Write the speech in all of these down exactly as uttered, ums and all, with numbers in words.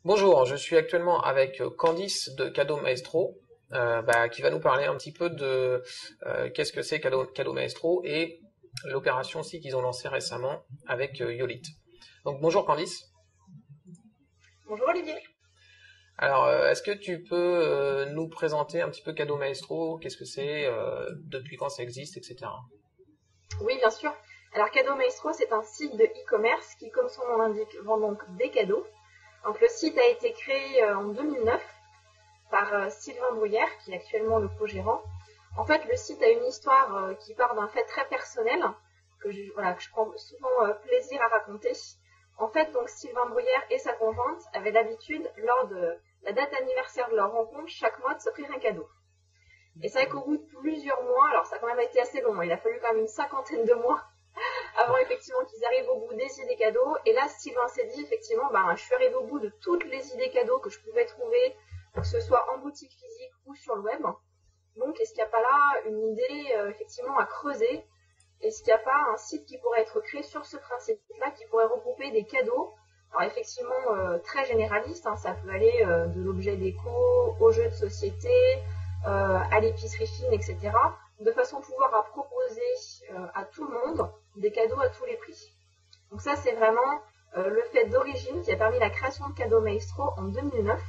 Bonjour, je suis actuellement avec Candice de Cadeau Maestro, euh, bah, qui va nous parler un petit peu de euh, qu'est-ce que c'est Cadeau, Cadeau Maestro et l'opération aussi qu'ils ont lancée récemment avec euh, Yolit. Donc bonjour Candice. Bonjour Olivier. Alors, euh, est-ce que tu peux euh, nous présenter un petit peu Cadeau Maestro, qu'est-ce que c'est, euh, depuis quand ça existe, et cetera. Oui, bien sûr. Alors Cadeau Maestro, c'est un site de e-commerce qui, comme son nom l'indique, vend donc des cadeaux. Donc le site a été créé euh, en deux mille neuf par euh, Sylvain Bruyère, qui est actuellement le co-gérant. En fait, le site a une histoire euh, qui part d'un fait très personnel, que je, voilà, que je prends souvent euh, plaisir à raconter. En fait, donc Sylvain Bruyère et sa conjointe avaient l'habitude, lors de la date anniversaire de leur rencontre, chaque mois de s'offrir un cadeau. Et c'est vrai qu'au bout de plusieurs mois, alors ça a quand même été assez long, il a fallu quand même une cinquantaine de mois avant effectivement qu'ils arrivent au bout des idées cadeaux. Et là, Sylvain s'est dit effectivement, ben, je suis arrivé au bout de toutes les idées cadeaux que je pouvais trouver, que ce soit en boutique physique ou sur le web. Donc, est-ce qu'il n'y a pas là une idée euh, effectivement à creuser? Est-ce qu'il n'y a pas un site qui pourrait être créé sur ce principe-là, qui pourrait regrouper des cadeaux? Alors effectivement, euh, très généraliste, hein, ça peut aller euh, de l'objet déco, aux jeux de société, euh, à l'épicerie fine, et cetera, de façon à pouvoir à proposer euh, à tout le monde des cadeaux à tous les prix. Donc ça, c'est vraiment euh, le fait d'origine qui a permis la création de Cadeau Maestro en deux mille neuf.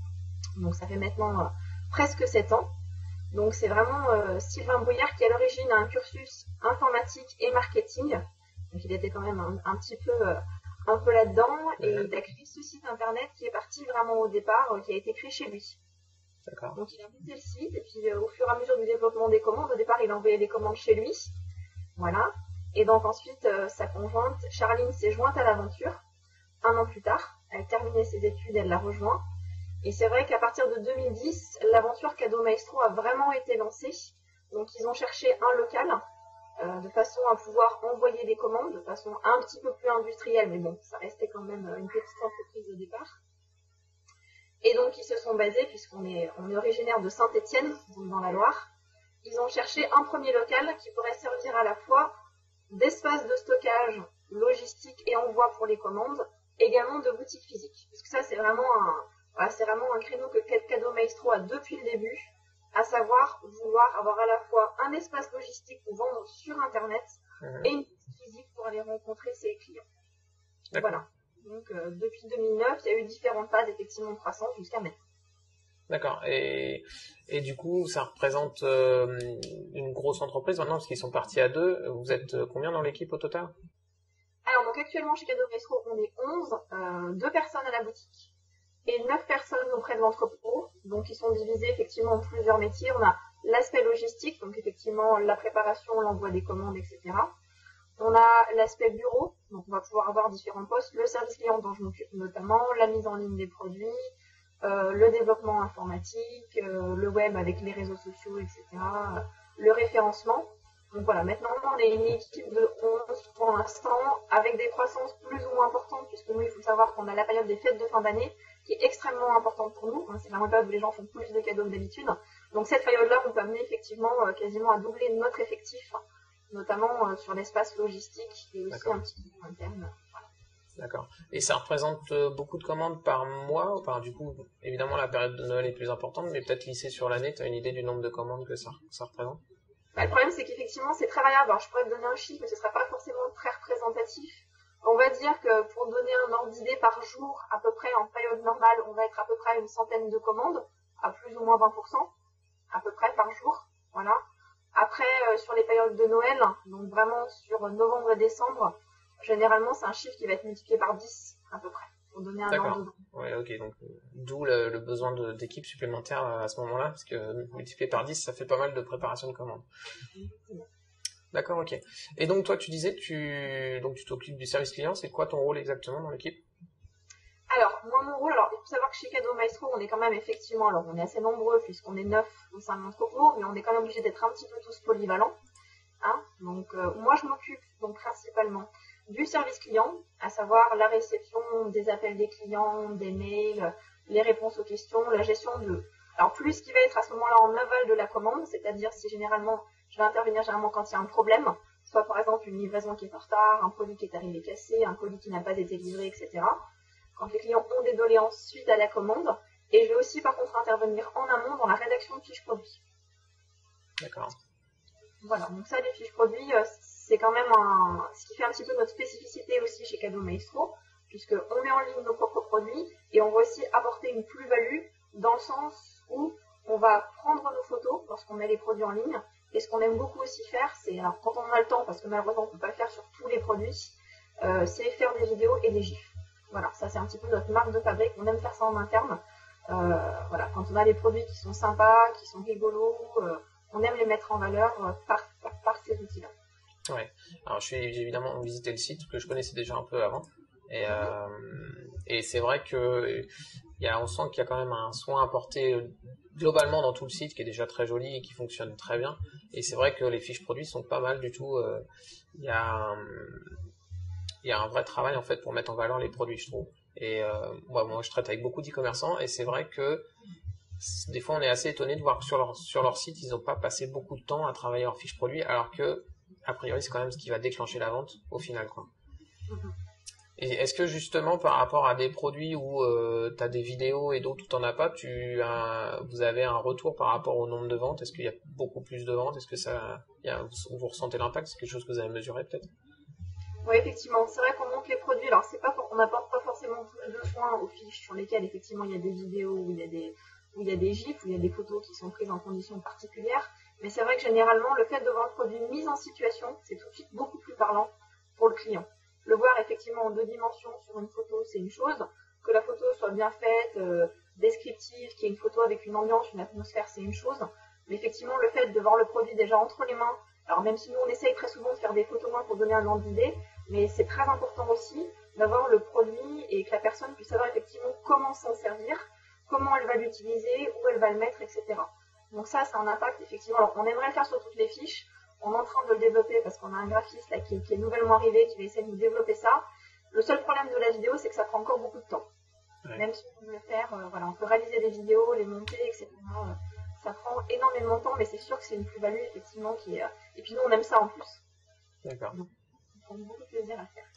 Donc ça fait maintenant euh, presque sept ans. Donc c'est vraiment euh, Sylvain Bruyère qui à l'origine a un cursus informatique et marketing. Donc il était quand même un, un petit peu euh, un peu là-dedans, et il a créé ce site internet qui est parti vraiment au départ, euh, qui a été créé chez lui. D'accord. Donc il a monté le site, et puis euh, au fur et à mesure du développement des commandes, au départ il envoyait des commandes chez lui. Voilà. Et donc ensuite, euh, sa conjointe, Charline, s'est jointe à l'aventure. Un an plus tard, elle a terminé ses études, elle l'a rejoint. Et c'est vrai qu'à partir de deux mille dix, l'aventure Cadeau Maestro a vraiment été lancée. Donc ils ont cherché un local, euh, de façon à pouvoir envoyer des commandes, de façon un petit peu plus industrielle, mais bon, ça restait quand même une petite entreprise au départ. Et donc ils se sont basés, puisqu'on est, on est originaire de Saint-Étienne, dans la Loire. Ils ont cherché un premier local qui pourrait servir à la fois d'espace de stockage, logistique et envoi pour les commandes, également de boutique physique. Parce que ça, c'est vraiment un, voilà, c'est vraiment un créneau que Cadeau Maestro a depuis le début, à savoir vouloir avoir à la fois un espace logistique pour vendre sur Internet mmh. et une boutique physique pour aller rencontrer ses clients. Voilà. Donc, euh, depuis deux mille neuf, il y a eu différentes phases effectivement de croissance jusqu'à maintenant. D'accord. Et, et du coup, ça représente euh, une grosse entreprise maintenant, parce qu'ils sont partis à deux. Vous êtes combien dans l'équipe au total? Alors, donc actuellement, chez Cadeau Maestro, on est onze, euh, deux personnes à la boutique et neuf personnes auprès de l'entrepôt. Donc, ils sont divisés effectivement en plusieurs métiers. On a l'aspect logistique, donc effectivement la préparation, l'envoi des commandes, et cetera. On a l'aspect bureau, donc on va pouvoir avoir différents postes. Le service client dont je m'occupe notamment, la mise en ligne des produits, Euh, le développement informatique, euh, le web avec les réseaux sociaux, et cetera, euh, le référencement. Donc voilà, maintenant on est une équipe de onze pour l'instant, avec des croissances plus ou moins importantes, puisque nous, il faut savoir qu'on a la période des fêtes de fin d'année, qui est extrêmement importante pour nous. C'est vraiment une période où les gens font plus de cadeaux que d'habitude. Donc cette période-là, on peut amener effectivement euh, quasiment à doubler notre effectif, notamment euh, sur l'espace logistique et aussi D'accord. un petit peu interne. Voilà. D'accord. Et ça représente euh, beaucoup de commandes par mois? Enfin, du coup, évidemment, la période de Noël est plus importante, mais peut-être lissée sur l'année, tu as une idée du nombre de commandes que ça, ça représente? Bah, le problème, c'est qu'effectivement, c'est très variable. Alors, je pourrais te donner un chiffre, mais ce ne sera pas forcément très représentatif. On va dire que pour donner un ordre d'idée par jour, à peu près en période normale, on va être à peu près à une centaine de commandes, à plus ou moins vingt pour cent, à peu près par jour. Voilà. Après, euh, sur les périodes de Noël, donc vraiment sur novembre et décembre, généralement, c'est un chiffre qui va être multiplié par dix, à peu près, pour donner un ordre de... Ouais, ok, donc d'où le, le besoin de, d'équipes supplémentaires à ce moment-là, parce que multiplié par dix, ça fait pas mal de préparation de commandes. Exactement. D'accord, ok. Et donc toi, tu disais, tu donc tu t'occupes du service client, c'est quoi ton rôle exactement dans l'équipe? Alors, moi, mon rôle, alors, il faut savoir que chez Cadeau Maestro, on est quand même effectivement, alors on est assez nombreux, puisqu'on est neuf au sein de l'entrepôt, mais on est quand même obligé d'être un petit peu tous polyvalents. Hein. Donc, euh, moi, je m'occupe donc principalement du service client, à savoir la réception des appels des clients, des mails, les réponses aux questions, la gestion de... Alors, plus ce qui va être à ce moment-là en aval de la commande, c'est-à-dire si généralement, je vais intervenir généralement quand il y a un problème, soit par exemple une livraison qui est en retard, un produit qui est arrivé cassé, un colis qui n'a pas été livré, et cetera. quand les clients ont des doléances suite à la commande. Et je vais aussi par contre intervenir en amont dans la rédaction de fiches produits. D'accord. Voilà, donc ça, les fiches produits, euh, c'est quand même un, ce qui fait un petit peu notre spécificité aussi chez Cadeau Maestro, puisqu'on met en ligne nos propres produits et on va aussi apporter une plus-value dans le sens où on va prendre nos photos lorsqu'on met les produits en ligne. Et ce qu'on aime beaucoup aussi faire, c'est, alors quand on a le temps, parce que malheureusement on ne peut pas le faire sur tous les produits, euh, c'est faire des vidéos et des gifs. Voilà, ça c'est un petit peu notre marque de fabrique, on aime faire ça en interne. Euh, voilà, quand on a des produits qui sont sympas, qui sont rigolos, euh, on aime les mettre en valeur euh, par, par, par ces outils-là. Ouais, alors je suis, j'ai évidemment visité le site que je connaissais déjà un peu avant. Et, euh, et c'est vrai que il y a, on sent qu'il y a quand même un soin apporté globalement dans tout le site qui est déjà très joli et qui fonctionne très bien. Et c'est vrai que les fiches produits sont pas mal du tout. Euh, il y a un, il y a un vrai travail en fait pour mettre en valeur les produits, je trouve. Et euh, moi, moi, je traite avec beaucoup d'e-commerçants et c'est vrai que des fois on est assez étonné de voir que sur leur sur leur site ils n'ont pas passé beaucoup de temps à travailler leurs fiches produits, alors que a priori c'est quand même ce qui va déclencher la vente au final, quoi. Mm-hmm. Et est-ce que justement par rapport à des produits où euh, tu as des vidéos et d'autres où tu n'en as pas, tu as, vous avez un retour par rapport au nombre de ventes? Est-ce qu'il y a beaucoup plus de ventes? Est-ce que ça, il y a, vous, vous ressentez l'impact? C'est quelque chose que vous avez mesuré peut-être? Oui, effectivement, c'est vrai qu'on monte les produits. Alors, c'est pas, on n'apporte pas forcément plus de soins aux fiches sur lesquelles effectivement il y a des vidéos, où il y a des, où il y a des gifs, où il y a des photos qui sont prises en conditions particulières. Mais c'est vrai que généralement, le fait de voir le produit mis en situation, c'est tout de suite beaucoup plus parlant pour le client. Le voir effectivement en deux dimensions sur une photo, c'est une chose. Que la photo soit bien faite, euh, descriptive, qu'il y ait une photo avec une ambiance, une atmosphère, c'est une chose. Mais effectivement, le fait de voir le produit déjà entre les mains, alors même si nous on essaye très souvent de faire des photos moins pour donner un ordre d'idée, mais c'est très important aussi d'avoir le produit et que la personne puisse savoir effectivement comment s'en servir, comment elle va l'utiliser, où elle va le mettre, et cetera. Donc ça, c'est un impact effectivement. Alors, on aimerait le faire sur toutes les fiches. On est en train de le développer parce qu'on a un graphiste là qui, qui est nouvellement arrivé, qui va essayer de nous développer ça. Le seul problème de la vidéo, c'est que ça prend encore beaucoup de temps. Ouais. Même si on veut le faire, euh, voilà, on peut réaliser des vidéos, les monter, et cetera. Euh, ça prend énormément de temps, mais c'est sûr que c'est une plus-value effectivement qui est. Euh... Et puis nous, on aime ça en plus. D'accord. Donc, ça prend beaucoup de plaisir à faire.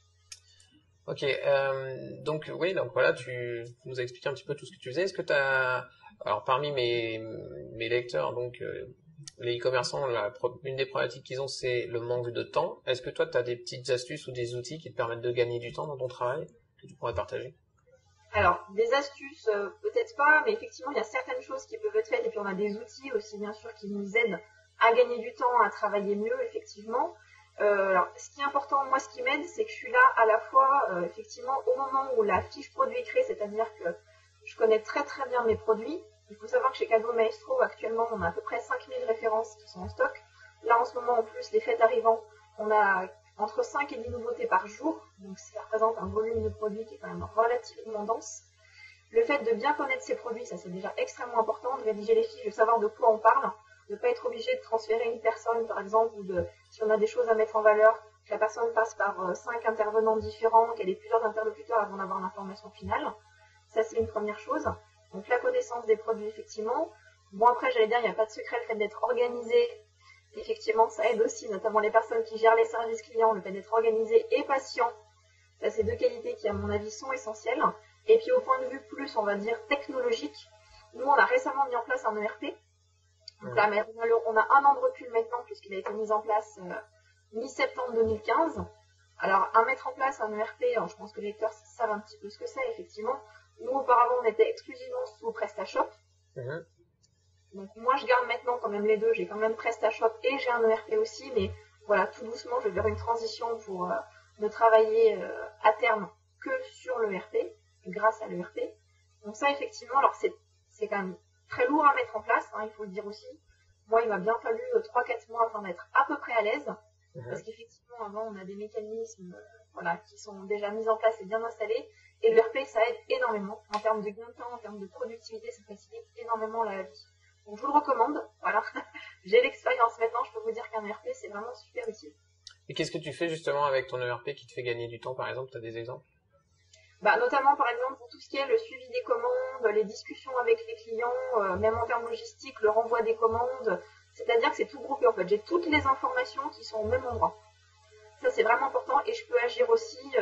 Ok, euh, donc oui, donc voilà, tu nous as expliqué un petit peu tout ce que tu faisais. Est-ce que tu as, alors parmi mes mes lecteurs, donc euh, les e-commerçants, la, une des problématiques qu'ils ont, c'est le manque de temps. Est-ce que toi, tu as des petites astuces ou des outils qui te permettent de gagner du temps dans ton travail que tu pourrais partager? Alors, des astuces, euh, peut-être pas, mais effectivement, il y a certaines choses qui peuvent être faites, et puis on a des outils aussi, bien sûr, qui nous aident à gagner du temps, à travailler mieux, effectivement. Euh, alors, ce qui est important, moi, ce qui m'aide, c'est que je suis là à la fois, euh, effectivement, au moment où la fiche produit est créée, c'est-à-dire que je connais très très bien mes produits. Il faut savoir que chez Cadeau Maestro, actuellement, on a à peu près cinq mille références qui sont en stock. Là, en ce moment, en plus, les fêtes arrivant, on a entre cinq et dix nouveautés par jour, donc ça représente un volume de produits qui est quand même relativement dense. Le fait de bien connaître ses produits, ça c'est déjà extrêmement important, de rédiger les fiches, de savoir de quoi on parle, de ne pas être obligé de transférer une personne par exemple, ou de, si on a des choses à mettre en valeur, que la personne passe par euh, cinq intervenants différents, qu'elle ait plusieurs interlocuteurs avant d'avoir l'information finale. Ça c'est une première chose. Donc la connaissance des produits effectivement. Bon après j'allais dire, il n'y a pas de secret, le fait d'être organisé, effectivement, ça aide aussi, notamment les personnes qui gèrent les services clients, le fait d'être organisé et patient. Ça, c'est deux qualités qui, à mon avis, sont essentielles. Et puis, au point de vue plus, on va dire, technologique, nous, on a récemment mis en place un E R P. Donc là, on a un an de recul maintenant, puisqu'il a été mis en place euh, mi-septembre deux mille quinze. Alors, à mettre en place un E R P, alors, je pense que les lecteurs savent un petit peu ce que c'est, effectivement. Nous, auparavant, on était exclusivement sous PrestaShop. Mmh. Donc moi je garde maintenant quand même les deux, j'ai quand même PrestaShop et j'ai un E R P aussi, mais voilà, tout doucement je vais vers une transition pour euh, ne travailler euh, à terme que sur l'E R P, grâce à l'E R P. Donc ça effectivement, alors c'est, c'est quand même très lourd à mettre en place, hein, il faut le dire aussi. Moi il m'a bien fallu euh, trois quatre mois avant d'être à peu près à l'aise, mmh. Parce qu'effectivement avant on a des mécanismes euh, voilà, qui sont déjà mis en place et bien installés, et l'E R P ça aide énormément, en termes de gain de temps, en termes de productivité, ça facilite énormément la vie. Donc je vous le recommande, voilà. J'ai l'expérience maintenant, je peux vous dire qu'un E R P c'est vraiment super utile. Et qu'est-ce que tu fais justement avec ton E R P qui te fait gagner du temps par exemple? Tu as des exemples? Bah, notamment par exemple pour tout ce qui est le suivi des commandes, les discussions avec les clients, euh, même en termes logistiques, le renvoi des commandes, c'est-à-dire que c'est tout groupé en fait. J'ai toutes les informations qui sont au même endroit. Ça c'est vraiment important et je peux agir aussi, euh,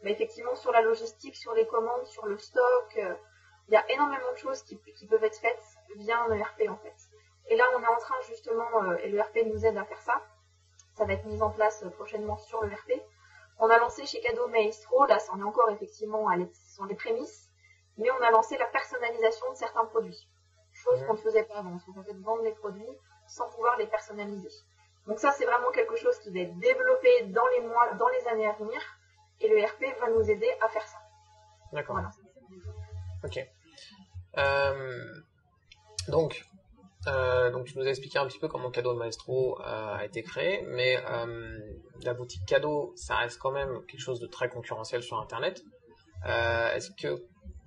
Mais effectivement, sur la logistique, sur les commandes, sur le stock, euh, il y a énormément de choses qui, qui peuvent être faites via un E R P en fait. Et là, on est en train justement, euh, et le E R P nous aide à faire ça, ça va être mis en place euh, prochainement sur le E R P. On a lancé chez Cadeau Maestro, là, ça en est encore effectivement à les, ce sont les prémices, mais on a lancé la personnalisation de certains produits. Chose mmh. qu'on ne faisait pas avant, on pouvait vendre les produits sans pouvoir les personnaliser. Donc ça, c'est vraiment quelque chose qui va être développé dans les mois, dans les années à venir, et le E R P va nous aider à faire ça. D'accord. Voilà. Ok. Euh, donc, euh, donc, tu nous as expliqué un petit peu comment Cadeau Maestro euh, a été créé, mais euh, la boutique Cadeau, ça reste quand même quelque chose de très concurrentiel sur Internet. Euh, est-ce que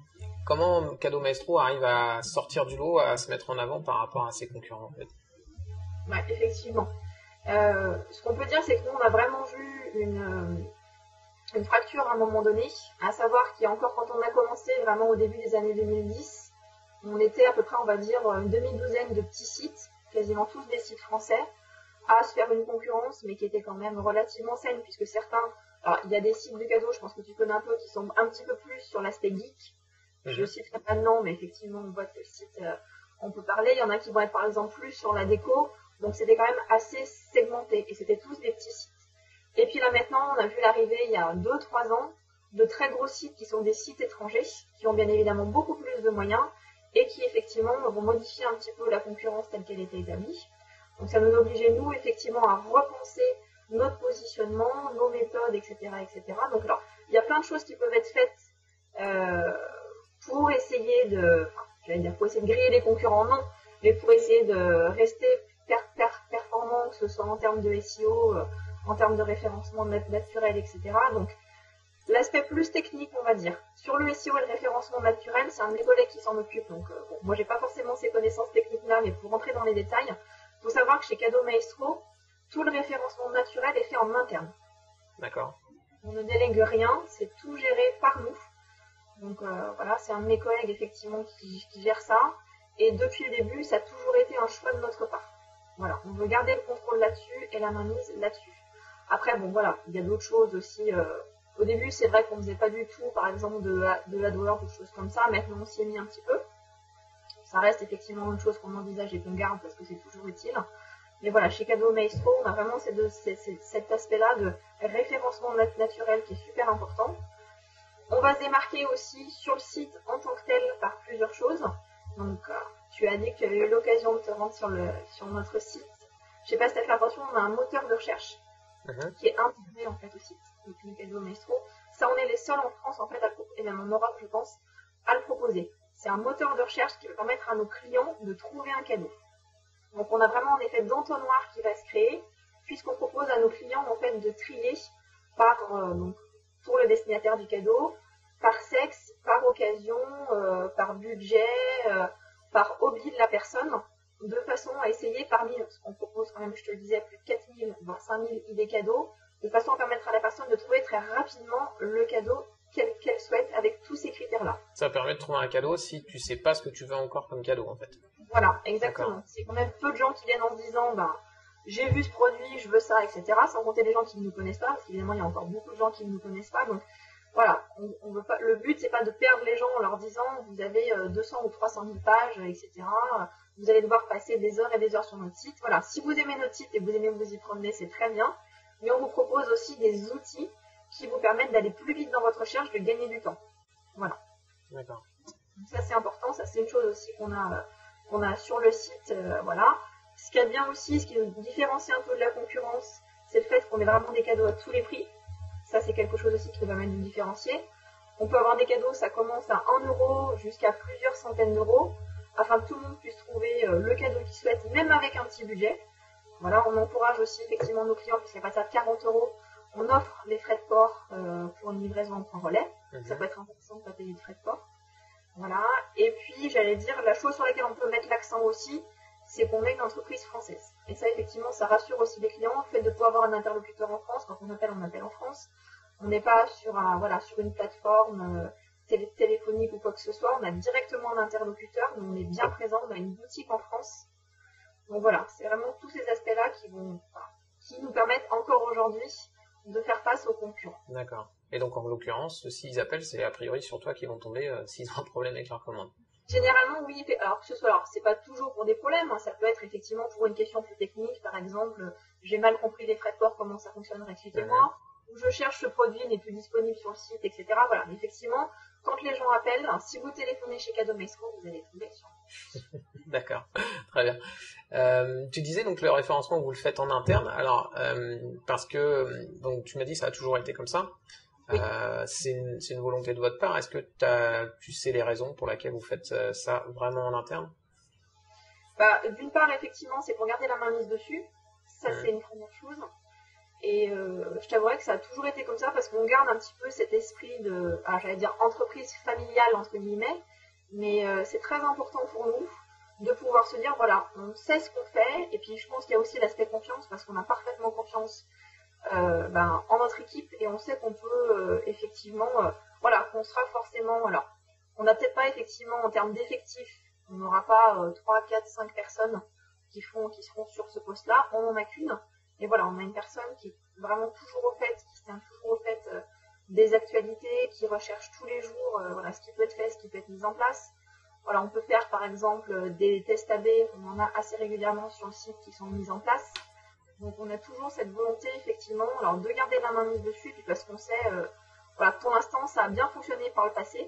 comment Cadeau Maestro arrive à sortir du lot, à se mettre en avant par rapport à ses concurrents en fait? Ouais, effectivement. Euh, ce qu'on peut dire, c'est que nous, on a vraiment vu une, une fracture à un moment donné, à savoir qu'il y a encore, quand on a commencé vraiment au début des années deux mille dix, on était à peu près, on va dire, une demi-douzaine de petits sites, quasiment tous des sites français, à se faire une concurrence, mais qui était quand même relativement saine, puisque certains, alors il y a des sites de cadeaux, je pense que tu connais un peu, qui sont un petit peu plus sur l'aspect geek. Mmh. Je citerai pas de nom, mais effectivement, on voit que le site, euh, on peut parler. Il y en a qui vont être par exemple plus sur la déco, donc c'était quand même assez segmenté, et c'était tous des petits sites. Et puis là maintenant, on a vu l'arrivée il y a deux trois ans de très gros sites qui sont des sites étrangers, qui ont bien évidemment beaucoup plus de moyens, et qui effectivement vont modifier un petit peu la concurrence telle qu'elle était établie. Donc ça nous obligeait, nous, effectivement, à repenser notre positionnement, nos méthodes, et cetera, et cetera. Donc alors, il y a plein de choses qui peuvent être faites euh, pour essayer de, enfin, j'allais dire pour essayer de griller les concurrents, non, mais pour essayer de rester per, per, performant, que ce soit en termes de S E O, euh, en termes de référencement naturel, et cetera. Donc l'aspect plus technique, on va dire. Sur le S E O et le référencement naturel, c'est un de mes collègues qui s'en occupe. Donc, euh, bon, moi, j'ai pas forcément ces connaissances techniques-là, mais pour rentrer dans les détails, il faut savoir que chez Cadeau Maestro, tout le référencement naturel est fait en interne. D'accord. On ne délègue rien, c'est tout géré par nous. Donc, euh, voilà, c'est un de mes collègues, effectivement, qui, qui gère ça. Et depuis le début, ça a toujours été un choix de notre part. Voilà, on veut garder le contrôle là-dessus et la mainmise là-dessus. Après, bon, voilà, il y a d'autres choses aussi. Euh, Au début, c'est vrai qu'on ne faisait pas du tout, par exemple, de, de l'AdWords ou des choses comme ça. Maintenant, on s'y est mis un petit peu. Ça reste effectivement une chose qu'on envisage et qu'on garde parce que c'est toujours utile. Mais voilà, chez Cadeau Maestro, on a vraiment ces deux, ces, ces, cet aspect-là de référencement naturel qui est super important. On va se démarquer aussi sur le site en tant que tel par plusieurs choses. Donc, euh, tu as dit que tu as eu l'occasion de te rendre sur, le, sur notre site. Je ne sais pas si tu as fait attention, on a un moteur de recherche mmh. qui est intégré en fait au site. Donc, Cadeau Maestro. Ça, on est les seuls en France, en fait, à le, et même en Europe, je pense, à le proposer. C'est un moteur de recherche qui va permettre à nos clients de trouver un cadeau. Donc, on a vraiment un effet d'entonnoir qui va se créer, puisqu'on propose à nos clients, en fait, de trier par, euh, donc, pour le destinataire du cadeau, par sexe, par occasion, euh, par budget, euh, par hobby de la personne, de façon à essayer parmi, ce qu'on propose quand même, je te le disais, plus de quatre mille, voire cinq mille idées cadeaux, de façon à permettre à la personne de trouver très rapidement le cadeau qu'elle qu'elle souhaite avec tous ces critères-là. Ça permet de trouver un cadeau si tu sais pas ce que tu veux encore comme cadeau en fait. Voilà, exactement. C'est quand même peu de gens qui viennent en se disant, ben, j'ai vu ce produit, je veux ça, et cetera. Sans compter les gens qui ne nous connaissent pas, parce qu'évidemment il y a encore beaucoup de gens qui ne nous connaissent pas. Donc voilà, on, on veut pas. Le but c'est pas de perdre les gens en leur disant, vous avez deux cents ou trois cent mille pages, et cetera. Vous allez devoir passer des heures et des heures sur notre site. Voilà, si vous aimez notre site et vous aimez vous y promener, c'est très bien. Mais on vous propose aussi des outils qui vous permettent d'aller plus vite dans votre recherche, de gagner du temps. Voilà. D'accord. Donc ça c'est important, ça c'est une chose aussi qu'on a, euh, qu'on a sur le site. Euh, voilà. Ce qu'il y a de bien aussi, ce qui nous différencie un peu de la concurrence, c'est le fait qu'on ait vraiment des cadeaux à tous les prix. Ça c'est quelque chose aussi qui nous permet de nous différencier. On peut avoir des cadeaux, ça commence à un euro jusqu'à plusieurs centaines d'euros, afin que tout le monde puisse trouver euh, le cadeau qu'il souhaite, même avec un petit budget. Voilà, on encourage aussi effectivement nos clients, puisqu'il passe à quarante euros, on offre les frais de port euh, pour une livraison en point relais. Mm-hmm. Ça peut être intéressant de ne pas payer de frais de port. Voilà, et puis j'allais dire, la chose sur laquelle on peut mettre l'accent aussi, c'est qu'on est une entreprise française. Et ça, effectivement, ça rassure aussi les clients, le fait de pouvoir avoir un interlocuteur en France. Quand on appelle, on appelle en France. On n'est pas sur, un, voilà, sur une plateforme euh, télé téléphonique ou quoi que ce soit. On a directement un interlocuteur, donc on est bien présent, on a une boutique en France. Donc voilà, c'est vraiment tous ces aspects-là qui vont, enfin, qui nous permettent encore aujourd'hui de faire face aux concurrents. D'accord. Et donc, en l'occurrence, s'ils appellent, c'est a priori sur toi qu'ils vont tomber euh, s'ils ont un problème avec leur commande. Généralement, oui. Alors que ce soit, alors c'est pas toujours pour des problèmes. Hein, ça peut être effectivement pour une question plus technique, par exemple, j'ai mal compris les frais de port, comment ça fonctionnerait, expliquez-moi. Mmh. Ou je cherche ce produit, n'est plus disponible sur le site, et cetera. Voilà. Mais effectivement, quand les gens appellent, hein, si vous téléphonez chez Cadeau Maestro, vous allez tomber sur. D'accord, très bien. Euh, tu disais donc le référencement, vous le faites en interne. Alors, euh, parce que donc tu m'as dit ça a toujours été comme ça. Oui. Euh, c'est une, c'est une volonté de votre part. Est-ce que t'as, tu sais les raisons pour lesquelles vous faites ça vraiment en interne? Bah, d'une part, effectivement, c'est pour garder la main mise dessus. Ça, mmh. c'est une première chose. Et euh, je t'avouerais que ça a toujours été comme ça parce qu'on garde un petit peu cet esprit de, ah, j'allais dire entreprise familiale entre guillemets, mais euh, c'est très important pour nous de pouvoir se dire voilà, on sait ce qu'on fait. Et puis je pense qu'il y a aussi l'aspect confiance parce qu'on a parfaitement confiance euh, ben, en notre équipe et on sait qu'on peut euh, effectivement, euh, voilà, qu'on sera forcément, alors on n'a peut-être pas effectivement en termes d'effectifs, on n'aura pas euh, trois, quatre, cinq personnes qui font, qui seront sur ce poste-là, on n'en a qu'une. Et voilà, on a une personne qui est vraiment toujours au fait, qui se tient toujours au fait euh, des actualités, qui recherche tous les jours euh, voilà, ce qui peut être fait, ce qui peut être mis en place. Voilà, on peut faire par exemple des tests A B, on en a assez régulièrement sur le site qui sont mis en place. Donc on a toujours cette volonté effectivement alors, de garder la main mise dessus, puis parce qu'on sait, euh, voilà, pour l'instant ça a bien fonctionné par le passé.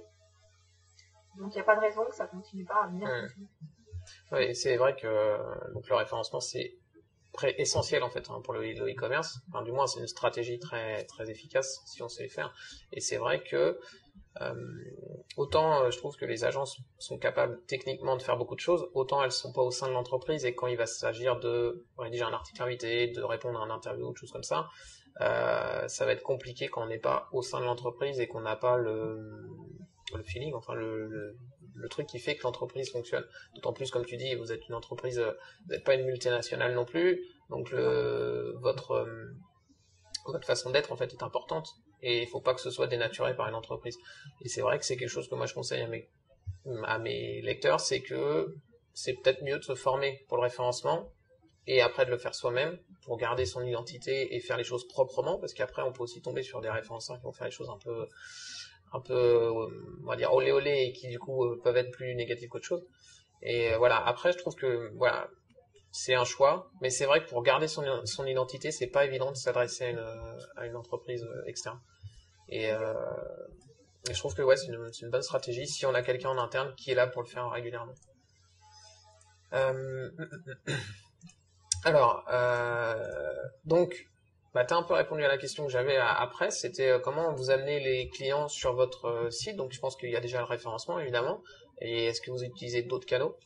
Donc il n'y a pas de raison que ça continue pas à bien mmh. fonctionner. Oui, c'est vrai que donc, le référencement c'est essentiel en fait hein, pour le e-commerce. Enfin, du moins c'est une stratégie très très efficace si on sait le faire. Et c'est vrai que euh, autant euh, je trouve que les agences sont capables techniquement de faire beaucoup de choses, autant elles sont pas au sein de l'entreprise et quand il va s'agir de rédiger un article invité, de répondre à un interview ou de choses comme ça, euh, ça va être compliqué quand on n'est pas au sein de l'entreprise et qu'on n'a pas le le feeling, enfin le, le, le truc qui fait que l'entreprise fonctionne. D'autant plus, comme tu dis, vous êtes une entreprise, vous n'êtes pas une multinationale non plus, donc le, votre, euh, votre façon d'être en fait est importante et il faut pas que ce soit dénaturé par une entreprise. Et c'est vrai que c'est quelque chose que moi je conseille à mes, à mes lecteurs, c'est que c'est peut-être mieux de se former pour le référencement et après de le faire soi-même pour garder son identité et faire les choses proprement, parce qu'après on peut aussi tomber sur des référenceurs qui vont faire les choses un peu un peu, on va dire, olé olé, et qui du coup peuvent être plus négatifs qu'autre chose. Et voilà, après je trouve que voilà, c'est un choix, mais c'est vrai que pour garder son, son identité, c'est pas évident de s'adresser à une, à une entreprise externe. Et, euh, et je trouve que ouais, c'est une, c'est une bonne stratégie si on a quelqu'un en interne qui est là pour le faire régulièrement. Euh, alors, euh, donc, bah, tu as un peu répondu à la question que j'avais après, c'était euh, comment vous amenez les clients sur votre euh, site. Donc je pense qu'il y a déjà le référencement évidemment, et est-ce que vous utilisez d'autres canaux?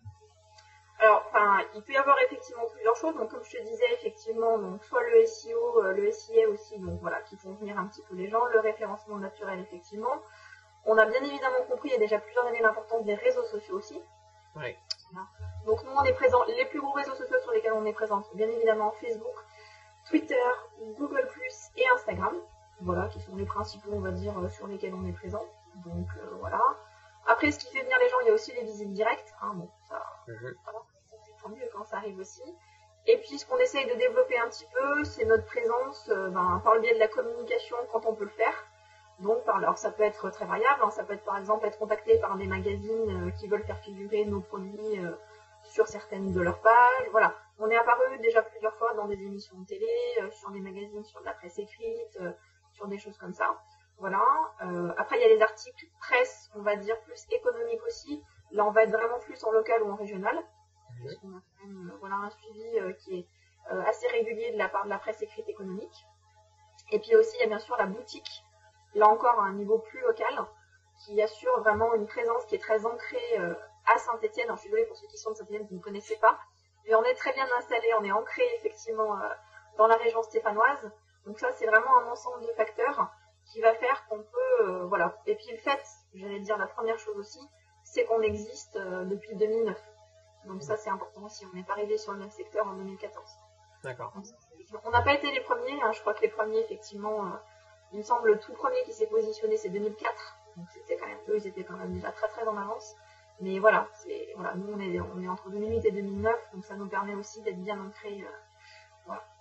Alors, enfin, il peut y avoir effectivement plusieurs choses. Donc comme je te disais, effectivement, donc soit le S E O, euh, le S I A aussi, donc voilà, qui font venir un petit peu les gens, le référencement naturel effectivement. On a bien évidemment compris il y a déjà plusieurs années l'importance des réseaux sociaux aussi. Oui. Voilà. Donc nous on est présents, les plus gros réseaux sociaux sur lesquels on est présents, bien évidemment Facebook, Twitter, Google plus, et Instagram, voilà, qui sont les principaux, on va dire, sur lesquels on est présent. Donc euh, voilà. Après, ce qui fait venir les gens, il y a aussi les visites directes. Hein, bon, ça, mm-hmm. voilà, c'est tant mieux quand ça arrive aussi. Et puis, ce qu'on essaye de développer un petit peu, c'est notre présence euh, ben, par le biais de la communication quand on peut le faire. Donc, par, alors ça peut être très variable. Hein, ça peut être par exemple être contacté par des magazines euh, qui veulent faire figurer nos produits euh, sur certaines de leurs pages. Voilà. On est apparu déjà plusieurs fois dans des émissions de télé, euh, sur des magazines, sur de la presse écrite, euh, sur des choses comme ça. Voilà. Euh, après, il y a les articles presse, on va dire, plus économiques aussi. Là, on va être vraiment plus en local ou en régional. Mmh. Puisqu'on a quand même euh, voilà, un suivi euh, qui est euh, assez régulier de la part de la presse écrite économique. Et puis aussi, il y a bien sûr la boutique, là encore à un niveau plus local, qui assure vraiment une présence qui est très ancrée euh, à Saint-Étienne. Alors, je suis désolée pour ceux qui sont de Saint-Étienne, vous ne connaissez pas. Mais on est très bien installé, on est ancré effectivement euh, dans la région stéphanoise. Donc ça, c'est vraiment un ensemble de facteurs qui va faire qu'on peut, euh, voilà. Et puis le fait, j'allais dire la première chose aussi, c'est qu'on existe euh, depuis deux mille neuf. Donc ça, c'est important aussi. On n'est pas arrivé sur le même secteur en deux mille quatorze. D'accord. Donc, on n'a pas été les premiers. Hein. Je crois que les premiers, effectivement, euh, il me semble, le tout premier qui s'est positionné, c'est deux mille quatre. Donc c'était quand même eux, ils étaient quand même déjà très très en avance. Mais voilà, c'est, voilà, nous on est, on est entre deux mille huit et deux mille neuf, donc ça nous permet aussi d'être bien ancrés. Euh, voilà.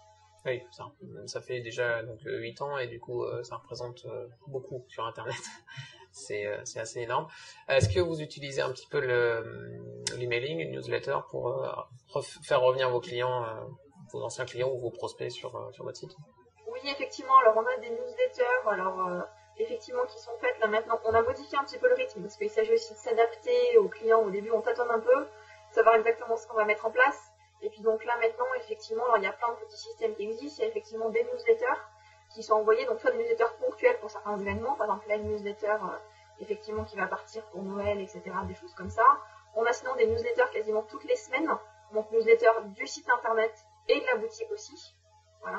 Oui, ça, ça fait déjà donc huit ans et du coup euh, ça représente euh, beaucoup sur Internet. c'est euh, c'est assez énorme. Est-ce que vous utilisez un petit peu le l'emailing, une newsletter pour euh, ref- faire revenir vos clients, euh, vos anciens clients ou vos prospects sur euh, sur votre site? Oui, effectivement. Alors, on a des newsletters, alors euh, effectivement qui sont faites là maintenant. On a modifié un petit peu le rythme parce qu'il s'agit aussi de s'adapter aux clients. Au début, on tâtonne un peu, savoir exactement ce qu'on va mettre en place. Et puis donc là maintenant, effectivement, alors, il y a plein de petits systèmes qui existent. Il y a effectivement des newsletters qui sont envoyés, donc soit des newsletters ponctuels pour certains événements, par exemple la newsletter euh, effectivement qui va partir pour Noël, et cetera, des choses comme ça. On a sinon des newsletters quasiment toutes les semaines, donc newsletter du site internet et de la boutique aussi. Voilà.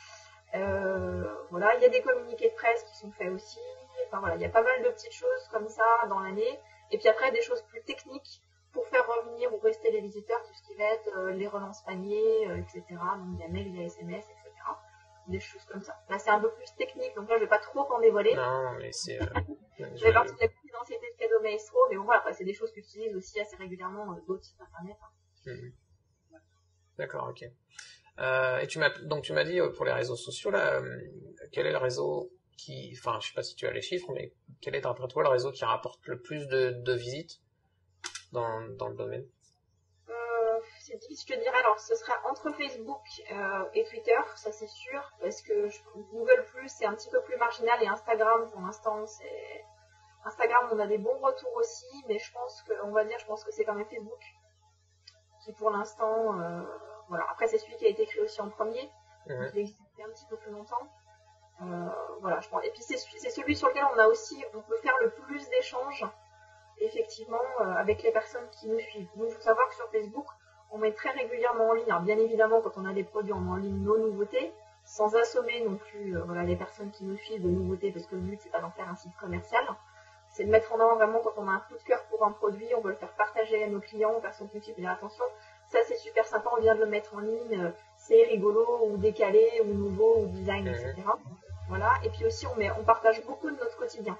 Euh, voilà, il y a des communiqués de presse qui sont faits aussi. Enfin voilà, il y a pas mal de petites choses comme ça dans l'année. Et puis après, des choses plus techniques pour faire revenir ou rester les visiteurs, tout ce qui va être euh, les relances paniers, euh, et cetera. Donc via mail, via S M S, et cetera. Des choses comme ça. Là, c'est un peu plus technique, donc là, je vais pas trop en dévoiler. Non, mais c'est... Euh, je vais partir de la confidentialité de Cadeau Maestro, mais bon, voilà, après, c'est des choses que j'utilise aussi assez régulièrement euh, d'autres sites internet. Hein. Mmh. D'accord, ok. Euh, et tu m'as donc tu m'as dit euh, pour les réseaux sociaux là, euh, quel est le réseau qui, enfin je sais pas si tu as les chiffres, mais quel est d'après toi le réseau qui rapporte le plus de, de visites dans, dans le domaine? euh, C'est difficile de dire. Alors ce sera entre Facebook euh, et Twitter, ça c'est sûr, parce que je, Google Plus c'est un petit peu plus marginal et Instagram pour l'instant c'est Instagram on a des bons retours aussi, mais je pense que on va dire je pense que c'est quand même Facebook qui pour l'instant euh, voilà. Après c'est celui qui a été créé aussi en premier, mmh. donc il existe un petit peu plus longtemps. Euh, voilà, je pense. Et puis c'est, c'est celui sur lequel on a aussi, on peut faire le plus d'échanges, effectivement, euh, avec les personnes qui nous suivent. Donc il faut savoir que sur Facebook, on met très régulièrement en ligne, alors bien évidemment quand on a des produits, on met en ligne nos nouveautés, sans assommer non plus euh, voilà, les personnes qui nous suivent de nouveautés, parce que le but c'est pas d'en faire un site commercial, c'est de mettre en avant vraiment quand on a un coup de cœur pour un produit, on veut le faire partager à nos clients, aux personnes qui nous suivent, et dire attention, ça c'est super sympa, on vient de le mettre en ligne, euh, c'est rigolo, ou décalé, ou nouveau, ou design, et cetera. Voilà, et puis aussi on, met, on partage beaucoup de notre quotidien.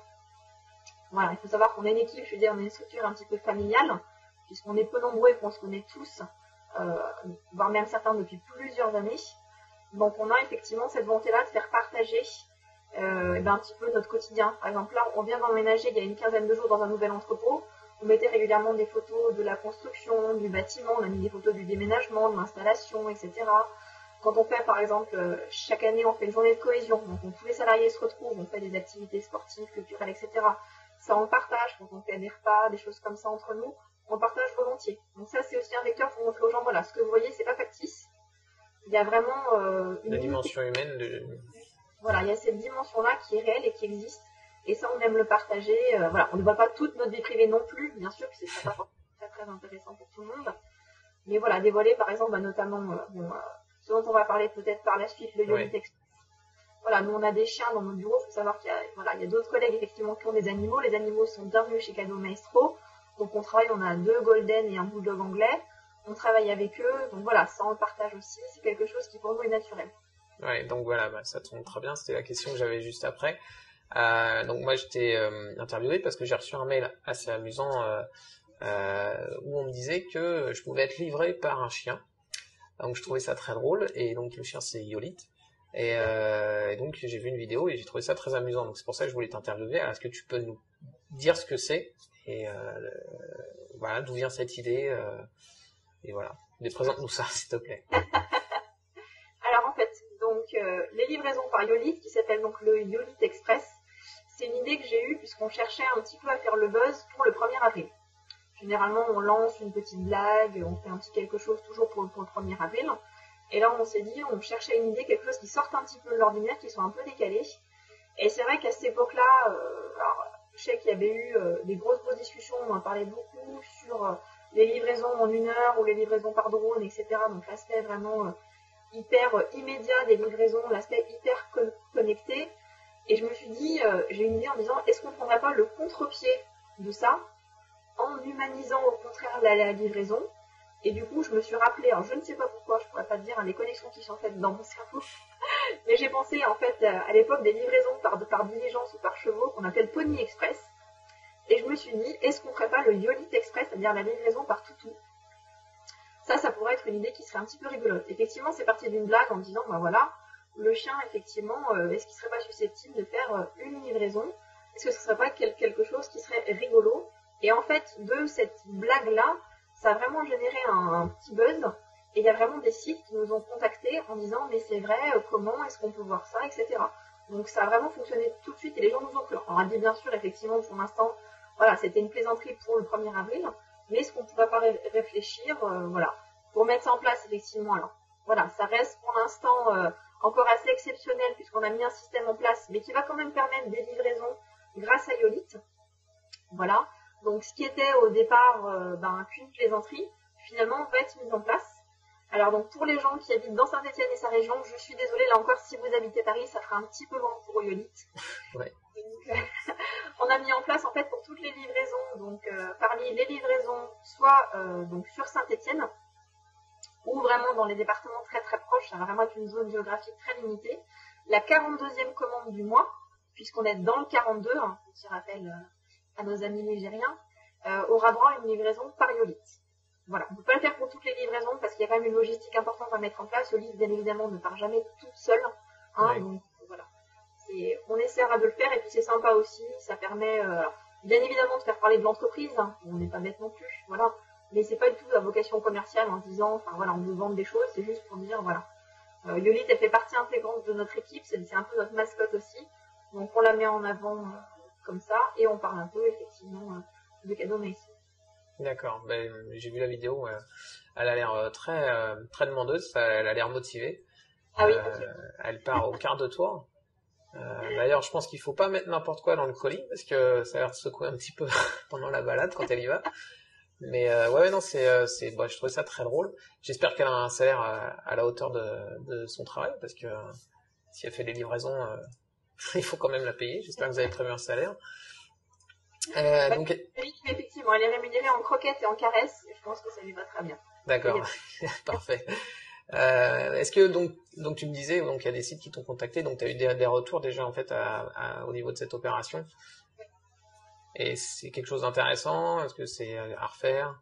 Voilà, il faut savoir qu'on est une équipe, je veux dire, on est une structure un petit peu familiale, puisqu'on est peu nombreux et qu'on se connaît tous, euh, voire même certains depuis plusieurs années. Donc on a effectivement cette volonté-là de faire partager euh, ben, un petit peu notre quotidien. Par exemple là, on vient d'emménager il y a une quinzaine de jours dans un nouvel entrepôt. On mettait régulièrement des photos de la construction, du bâtiment, on a mis des photos du déménagement, de l'installation, et cetera. Quand on fait, par exemple, chaque année, on fait une journée de cohésion, donc tous les salariés se retrouvent, on fait des activités sportives, culturelles, et cetera. Ça, on le partage, quand on fait des repas, des choses comme ça entre nous, on le partage volontiers. Donc ça, c'est aussi un vecteur pour montrer aux gens, voilà, ce que vous voyez, c'est pas factice. Il y a vraiment euh, une la dimension humaine de... Voilà, il y a cette dimension-là qui est réelle et qui existe. Et ça, on aime le partager. Euh, voilà, on ne voit pas toute notre vie privée non plus, bien sûr, que c'est pas très, très intéressant pour tout le monde. Mais voilà, dévoiler, par exemple, bah, notamment, euh, bon, euh, ce dont on va parler peut-être par la suite, le Yolit Express. Voilà, nous on a des chiens dans notre bureau, il faut savoir qu'il y a, voilà, il y a d'autres collègues effectivement qui ont des animaux. Les animaux sont bienvenus chez Cadeau Maestro. Donc on travaille, on a deux golden et un bulldog anglais. On travaille avec eux, donc voilà, ça on le partage aussi, c'est quelque chose qui pour nous est naturel. Ouais, donc voilà, bah, ça tombe très bien, c'était la question que j'avais juste après. Euh, donc moi j'étais euh, interviewé parce que j'ai reçu un mail assez amusant euh, euh, où on me disait que je pouvais être livré par un chien. Donc je trouvais ça très drôle, et donc le chien c'est Yolit. Et, euh, et donc j'ai vu une vidéo et j'ai trouvé ça très amusant. Donc c'est pour ça que je voulais t'interviewer. Alors, est-ce que tu peux nous dire ce que c'est et euh, voilà, d'où vient cette idée euh, et voilà, présente-nous ça s'il te plaît. Alors en fait, donc euh, les livraisons par Yolit, qui s'appelle donc le Yolit Express, c'est une idée que j'ai eue puisqu'on cherchait un petit peu à faire le buzz pour le premier avril. Généralement, on lance une petite blague, on fait un petit quelque chose toujours pour, pour le premier avril. Et là, on s'est dit, on cherchait une idée, quelque chose qui sorte un petit peu de l'ordinaire, qui soit un peu décalé. Et c'est vrai qu'à cette époque-là, euh, alors, je sais qu'il y avait eu euh, des grosses, grosses discussions, on en parlait beaucoup sur euh, les livraisons en une heure ou les livraisons par drone, et cetera. Donc l'aspect vraiment euh, hyper euh, immédiat des livraisons, l'aspect hyper con- connecté. Et je me suis dit, euh, j'ai une idée en disant, est-ce qu'on ne prendrait pas le contre-pied de ça en humanisant au contraire la, la livraison. Et du coup, je me suis rappelé, alors je ne sais pas pourquoi, je pourrais pas te dire hein, les connexions qui sont faites dans mon cerveau, mais j'ai pensé en fait à l'époque des livraisons par, par diligence ou par chevaux qu'on appelle Pony Express. Et je me suis dit, est-ce qu'on ferait pas le Yolit Express, c'est-à-dire la livraison par toutou? Ça, ça pourrait être une idée qui serait un petit peu rigolote. Effectivement, c'est parti d'une blague en disant, bah voilà, le chien, effectivement, euh, est-ce qu'il serait pas susceptible de faire euh, une livraison? Est-ce que ce serait pas quelque chose qui serait rigolo? Et en fait, de cette blague-là, ça a vraiment généré un, un petit buzz. Et il y a vraiment des sites qui nous ont contactés en disant, mais c'est vrai, euh, comment est-ce qu'on peut voir ça, et cetera. Donc ça a vraiment fonctionné tout de suite et les gens nous ont cru. On a dit bien sûr, effectivement, pour l'instant, voilà, c'était une plaisanterie pour le premier avril, mais est-ce qu'on ne pourrait pas ré réfléchir, euh, voilà, pour mettre ça en place, effectivement. Alors, voilà, ça reste pour l'instant euh, encore assez exceptionnel puisqu'on a mis un système en place, mais qui va quand même permettre des livraisons grâce à Yolit. Voilà, donc ce qui était au départ euh, ben, qu'une plaisanterie, finalement va être mis en place. Alors donc pour les gens qui habitent dans Saint-Étienne et sa région, je suis désolée, là encore, si vous habitez Paris, ça fera un petit peu loin pour Yolit. Ouais. Donc, on a mis en place en fait pour toutes les livraisons, donc euh, parmi les livraisons, soit euh, donc sur Saint-Étienne, ou vraiment dans les départements très très proches, ça va vraiment être une zone géographique très limitée, la quarante-deuxième commande du mois, puisqu'on est dans le quarante-deux, hein, petit rappel euh, à nos amis nigériens, euh, aura droit à une livraison par Yolit. Voilà, on ne peut pas le faire pour toutes les livraisons parce qu'il y a quand même une logistique importante à mettre en place. Yolit, bien évidemment, ne part jamais toute seule. Hein, Oui. Donc voilà, on essaiera de le faire et puis c'est sympa aussi. Ça permet, euh, bien évidemment, de faire parler de l'entreprise. Hein, on n'est pas bête non plus, voilà. Mais c'est pas du tout la vocation commerciale en disant, enfin voilà, on nous vend des choses. C'est juste pour dire, voilà, euh, Yolit, elle fait partie intégrante de notre équipe. C'est un peu notre mascotte aussi. Donc on la met en avant euh, comme ça et on parle un peu effectivement euh, de Cadeau Maestro. D'accord, ben, j'ai vu la vidéo, euh, elle a l'air euh, très, euh, très demandeuse, ça, elle a l'air motivée. Ah oui, Euh, elle part au quart de tour. Euh, D'ailleurs, je pense qu'il faut pas mettre n'importe quoi dans le colis parce que ça a l'air de secouer un petit peu pendant la balade quand elle y va. Mais euh, ouais, non, c'est, euh, c'est, bah, je trouvais ça très drôle. J'espère qu'elle a un salaire à, à la hauteur de, de son travail parce que euh, si elle fait des livraisons, euh, il faut quand même la payer. J'espère que vous avez prévu un salaire. Euh, bah, donc, oui, effectivement, elle est rémunérée en croquettes et en caresses, et je pense que ça lui va très bien. d'accord, parfait. Euh, est-ce que donc, donc tu me disais, donc il y a des sites qui t'ont contacté, donc tu as eu des, des retours déjà en fait à, à, au niveau de cette opération. Et c'est quelque chose d'intéressant? Est-ce que c'est à refaire?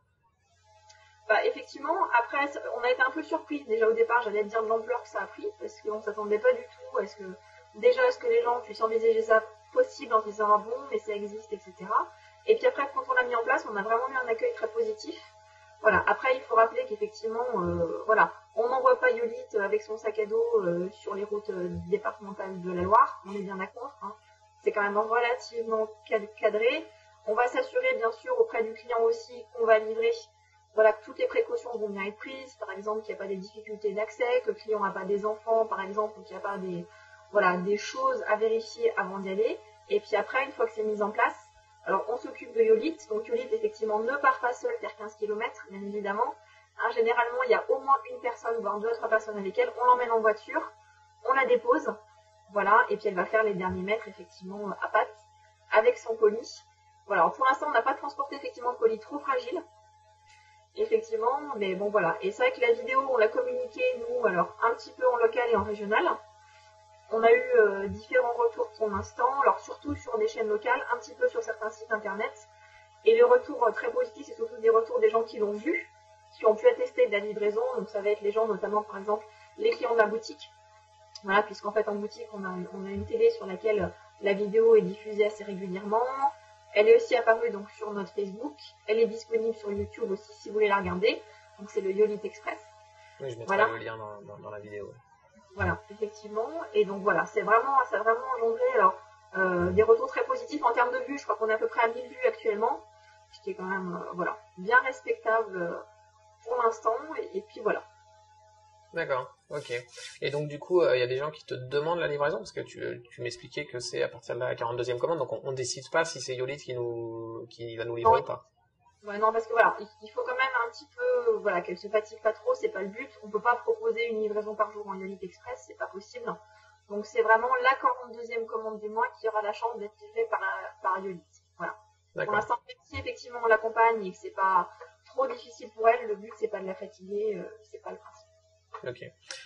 Bah, effectivement, après, on a été un peu surpris déjà au départ, j'allais te dire de l'ampleur que ça a pris, parce qu'on ne s'attendait pas du tout. Est-ce que déjà, est-ce que les gens puissent envisager ça possible en se disant ah bon, mais ça existe, et cetera. Et puis après, quand on l'a mis en place, on a vraiment eu un accueil très positif. Voilà. Après, il faut rappeler qu'effectivement, euh, voilà, on n'envoie pas Yolit avec son sac à dos euh, sur les routes euh, départementales de la Loire. On est bien d'accord. Hein. C'est quand même relativement cadré. On va s'assurer, bien sûr, auprès du client aussi qu'on va livrer. Voilà, que toutes les précautions vont bien être prises. Par exemple, qu'il n'y a pas des difficultés d'accès, que le client n'a pas des enfants, par exemple, ou qu'il n'y a pas des, voilà, des choses à vérifier avant d'y aller. Et puis après, une fois que c'est mis en place, alors, on s'occupe de Yolit. Donc, Yolit, effectivement, ne part pas seul faire quinze kilomètres, bien évidemment. Hein, généralement, il y a au moins une personne, voire deux, trois personnes avec elle. On l'emmène en voiture, on la dépose, voilà, et puis elle va faire les derniers mètres, effectivement, à pattes, avec son colis. Voilà, alors, pour l'instant, on n'a pas transporté, effectivement, de colis trop fragile. Effectivement, mais bon, voilà. Et c'est vrai que la vidéo, on l'a communiquée, nous, alors, un petit peu en local et en régional. On a eu euh, différents retours pour l'instant, alors surtout sur des chaînes locales, un petit peu sur certains sites internet. Et les retours euh, très positifs, c'est surtout des retours des gens qui l'ont vu, qui ont pu attester de la livraison. Donc ça va être les gens, notamment par exemple les clients de la boutique. Voilà, puisqu'en fait en boutique, on a, on a une télé sur laquelle la vidéo est diffusée assez régulièrement. Elle est aussi apparue donc sur notre Facebook. Elle est disponible sur YouTube aussi si vous voulez la regarder. Donc c'est le Yolit Express. Oui, je mettrai voilà. le lien dans, dans, dans la vidéo. Voilà, effectivement. Et donc voilà, c'est vraiment, ça a vraiment engendré alors, euh, des retours très positifs en termes de vues. Je crois qu'on est à peu près à mille vues actuellement, ce qui est quand même euh, voilà, bien respectable euh, pour l'instant. Et, et puis voilà. D'accord, ok. Et donc du coup, il euh, y a des gens qui te demandent la livraison parce que tu, tu m'expliquais que c'est à partir de la quarante-deuxième commande, donc on, on décide pas si c'est Yolit qui nous qui va nous livrer non, ou pas. Ouais, non, parce que voilà, il, il faut quand même un petit peu, voilà, qu'elle se fatigue pas trop, c'est pas le but. On peut pas proposer une livraison par jour en Yolit Express, c'est pas possible. Donc c'est vraiment la quarante-deuxième commande du mois qui aura la chance d'être livrée par, par Yolit. Voilà. Pour l'instant, si effectivement on l'accompagne et que c'est pas trop difficile pour elle, le but c'est pas de la fatiguer, euh, c'est pas le principe. Ok.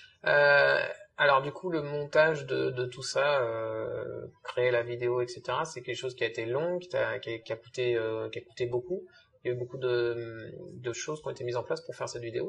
Euh, alors du coup, le montage de, de tout ça, euh, créer la vidéo, et cetera, c'est quelque chose qui a été long, qui a, qui a, qui a coûté, euh, qui a coûté beaucoup. Il y a eu beaucoup de, de choses qui ont été mises en place pour faire cette vidéo.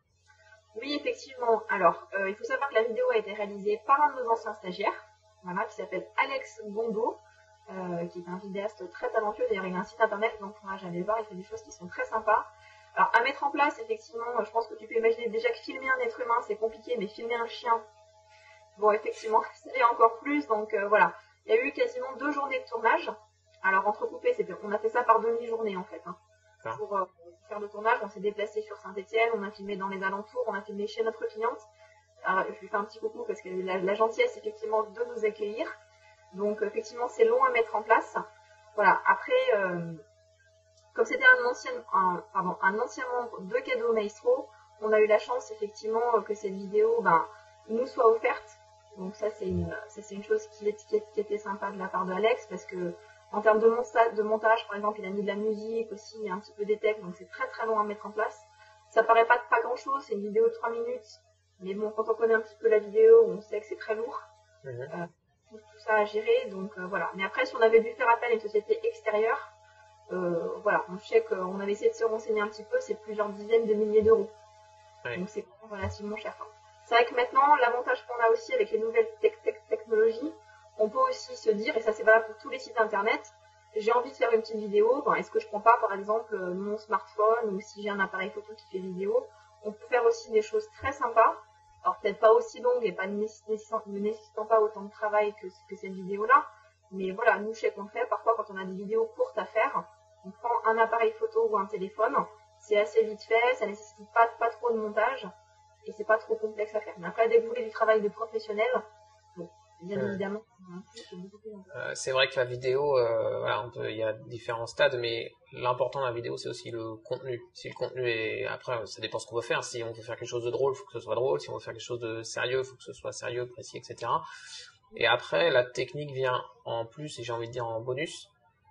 Oui, effectivement. Alors, euh, il faut savoir que la vidéo a été réalisée par un de nos anciens stagiaires, voilà, qui s'appelle Alex Bondo, euh, qui est un vidéaste très talentueux. D'ailleurs, il a un site internet, donc j'encourage à aller le voir, il fait des choses qui sont très sympas. Alors, à mettre en place, effectivement, je pense que tu peux imaginer déjà que filmer un être humain, c'est compliqué, mais filmer un chien, bon, effectivement, c'est encore plus. Donc, euh, voilà. Il y a eu quasiment deux journées de tournage. Alors, entrecoupé, on a fait ça par demi-journée, en fait. Hein. Ah. Pour euh, faire le tournage, on s'est déplacé sur Saint-Etienne, on a filmé dans les alentours, on a filmé chez notre cliente. Alors, je lui fais un petit coucou parce qu'elle a la, la gentillesse, effectivement, de nous accueillir. Donc, effectivement, c'est long à mettre en place. Voilà. Après, euh, comme c'était un ancien, un, pardon, un ancien membre de Cadeau Maestro, on a eu la chance, effectivement, que cette vidéo ben, nous soit offerte. Donc ça, c'est une, une chose qui, est, qui, est, qui était sympa de la part de Alex, parce que en termes de, montage, de montage, par exemple, il a mis de la musique aussi, un petit peu des textes, donc c'est très très long à mettre en place. Ça paraît pas, pas grand chose, c'est une vidéo de trois minutes, mais bon, quand on connaît un petit peu la vidéo, on sait que c'est très lourd. Mmh. Euh, tout, tout ça à gérer, donc euh, voilà. Mais après, si on avait dû faire appel à une société extérieure, euh, voilà, on sait qu'on avait essayé de se renseigner un petit peu, c'est plusieurs dizaines de milliers d'euros. Ouais. Donc c'est relativement cher. C'est vrai que maintenant, l'avantage qu'on a aussi avec les nouvelles te te technologies, on peut aussi se dire, et ça c'est valable pour tous les sites internet, j'ai envie de faire une petite vidéo, ben, est-ce que je prends pas par exemple mon smartphone, ou si j'ai un appareil photo qui fait vidéo, on peut faire aussi des choses très sympas, alors peut-être pas aussi longues et pas ne nécessitant, ne nécessitant pas autant de travail que, que cette vidéo-là, mais voilà, nous, je sais qu'on fait, parfois quand on a des vidéos courtes à faire, on prend un appareil photo ou un téléphone, c'est assez vite fait, ça nécessite pas, pas trop de montage, et c'est pas trop complexe à faire. Mais après, dès que vous voulez du travail de professionnel, bon, bien mmh. évidemment, c'est beaucoup plus long. Euh, c'est vrai que la vidéo, euh, voilà, on peut, il y a différents stades, mais l'important de la vidéo, c'est aussi le contenu. Si le contenu est, après, ça dépend ce qu'on veut faire. Si on veut faire quelque chose de drôle, il faut que ce soit drôle. Si on veut faire quelque chose de sérieux, il faut que ce soit sérieux, précis, et cetera. Et après, la technique vient en plus, et j'ai envie de dire en bonus.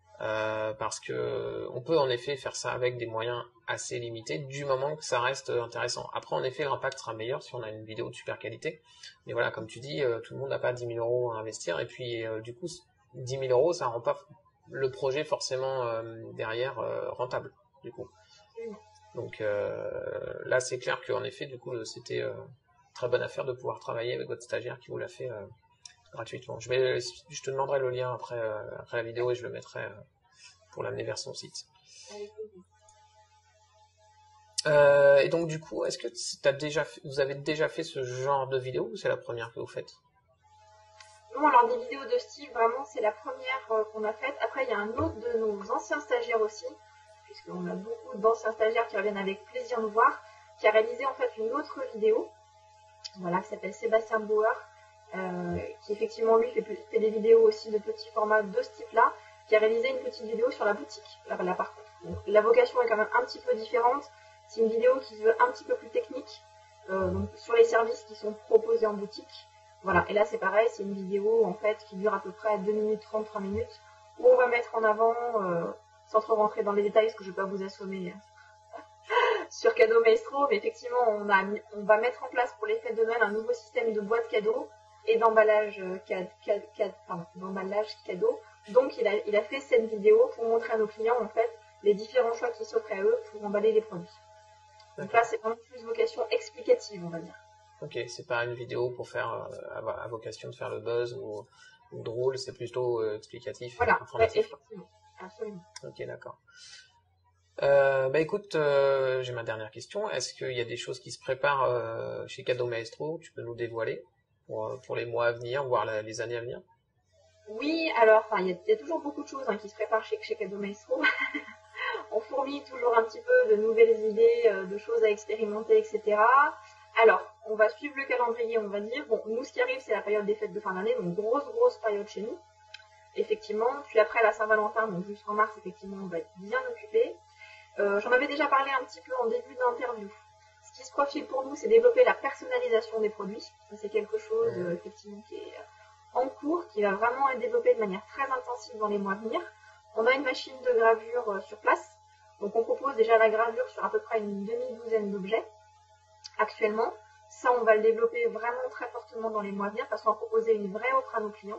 Euh, parce que on peut en effet faire ça avec des moyens assez limités du moment que ça reste intéressant. Après, en effet, l'impact sera meilleur si on a une vidéo de super qualité. Mais voilà, comme tu dis, euh, tout le monde n'a pas dix mille euros à investir. Et puis, euh, du coup, dix mille euros, ça rend pas le projet forcément euh, derrière euh, rentable, du coup. Donc euh, là, c'est clair qu'en effet, du coup, c'était euh, très bonne affaire de pouvoir travailler avec votre stagiaire qui vous l'a fait euh, gratuitement. Je, vais, je te demanderai le lien après, euh, après la vidéo et je le mettrai euh, pour l'amener vers son site. Euh, et donc du coup, est-ce que t'as déjà fait, vous avez déjà fait ce genre de vidéo ou c'est la première que vous faites? Non, alors des vidéos de style, vraiment, c'est la première euh, qu'on a faite. Après, il y a un autre de nos anciens stagiaires aussi, puisqu'on a beaucoup d'anciens stagiaires qui reviennent avec plaisir nous voir, qui a réalisé en fait une autre vidéo, voilà, qui s'appelle Sébastien Bauer, euh, qui effectivement lui fait, fait des vidéos aussi de petits formats de ce type-là, qui a réalisé une petite vidéo sur la boutique, là, là par contre. Donc, la vocation est quand même un petit peu différente, c'est une vidéo qui se veut un petit peu plus technique, euh, donc, sur les services qui sont proposés en boutique. Voilà, et là c'est pareil, c'est une vidéo en fait qui dure à peu près deux minutes trente, trois minutes, où on va mettre en avant, euh, sans trop rentrer dans les détails, parce que je ne vais pas vous assommer sur Cadeau Maestro, mais effectivement on, a, on va mettre en place pour les fêtes de Noël un nouveau système de boîtes cadeaux et d'emballage euh, cad, cad, cad, cadeau. Donc il a, il a fait cette vidéo pour montrer à nos clients en fait les différents choix qui s'offrent à eux pour emballer les produits. Donc là c'est vraiment plus vocation explicative, on va dire. Ok, c'est pas une vidéo pour faire euh, à vocation de faire le buzz ou, ou drôle, c'est plutôt euh, explicatif, voilà, et informatif. Ouais, absolument. Ok, d'accord. Euh, bah écoute, euh, j'ai ma dernière question. Est-ce qu'il y a des choses qui se préparent euh, chez Cadeau Maestro? Tu peux nous dévoiler pour, pour les mois à venir, voire la, les années à venir? Oui, alors, il y, y a toujours beaucoup de choses hein, qui se préparent chez, chez Cadeau Maestro. On fourmille toujours un petit peu de nouvelles idées, euh, de choses à expérimenter, et cetera. Alors, on va suivre le calendrier, on va dire. Bon, nous, ce qui arrive, c'est la période des fêtes de fin d'année, donc grosse, grosse période chez nous. Effectivement, puis après la Saint-Valentin, donc jusqu'en mars, effectivement, on va être bien occupé. Euh, J'en avais déjà parlé un petit peu en début d'interview. Ce qui se profile pour nous, c'est développer la personnalisation des produits. C'est quelque chose, euh, effectivement, qui est en cours, qui va vraiment être développé de manière très intensive dans les mois à venir. On a une machine de gravure euh, sur place, donc on propose déjà la gravure sur à peu près une demi-douzaine d'objets. Actuellement, ça on va le développer vraiment très fortement dans les mois à venir parce qu'on va proposer une vraie offre à nos clients.